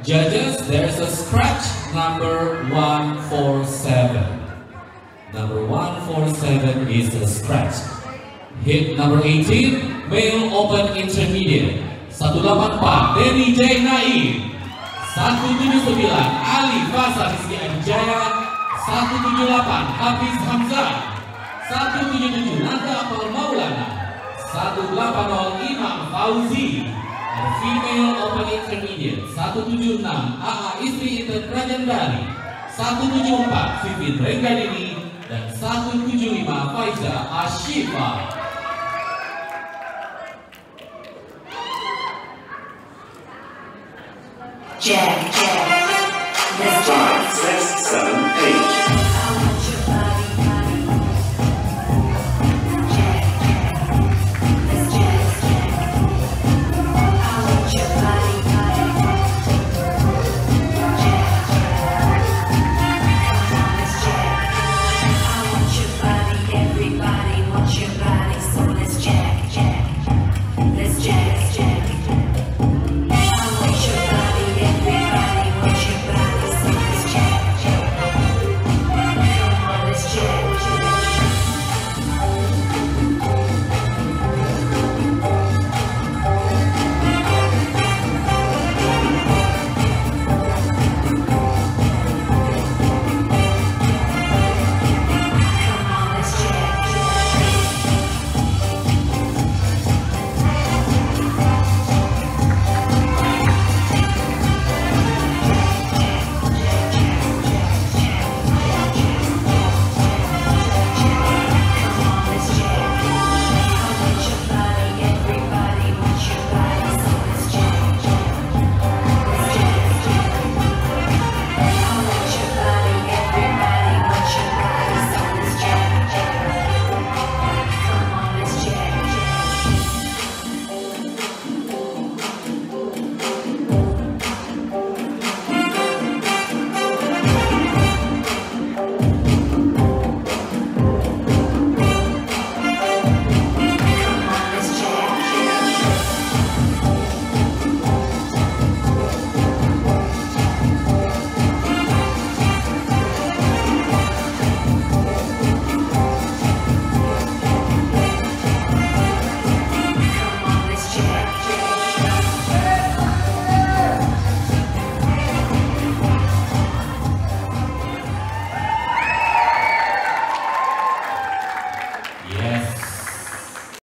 Judges, there's a scratch number 147. Number 147 is a scratch. Hit number 18, male open intermediate. 184, Denny J. Naim. 179, Ali Fasa Rizky Adijaya. 178, Hafiz Hamzah. 177, Nanda Akmal Maulana. 180, Imam Fauzi. Female open intermediate 176 AA Istri Inten Rajandari, 174 Vivin Renggadini, dan 175 Faiza Ashifa. Jack.